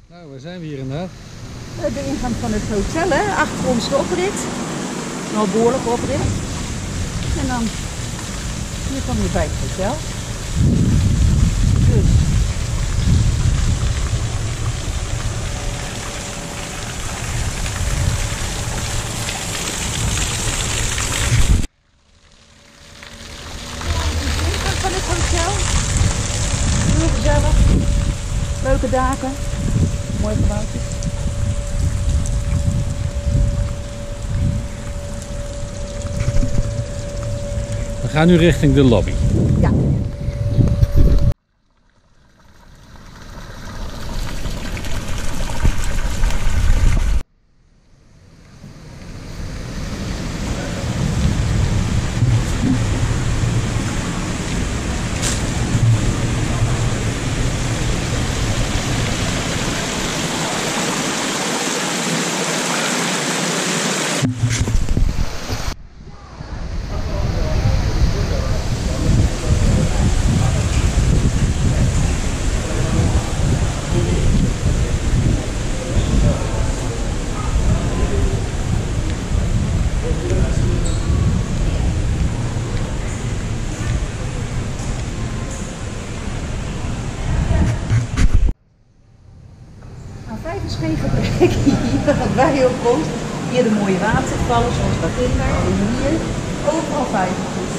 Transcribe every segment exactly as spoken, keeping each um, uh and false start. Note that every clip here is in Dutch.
Nou, waar zijn we hier inderdaad? De ingang van het hotel, hè? Achter ons de oprit. Nou, behoorlijk oprit. En dan hier kom je bij het hotel. Dus. De ingang van het hotel. Heel gezellig. Leuke daken. Mooi gebouwtjes. We gaan nu richting de lobby. Ja. Vijf is geen gebrek hier, wat wij ook komt. Hier de mooie watervallen zoals Batinda en hier overal vijf.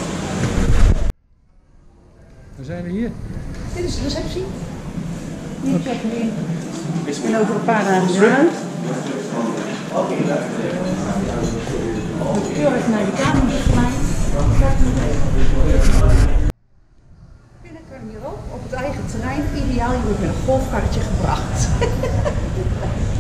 Waar zijn we hier? Dit is de receptie. Hier checken we in. En over een paar dagen eruit. Keurig naar de kamer begeleid. Binnen kan je hier ook op het eigen terrein. Ideaal, je wordt met een golfkarretje gebracht.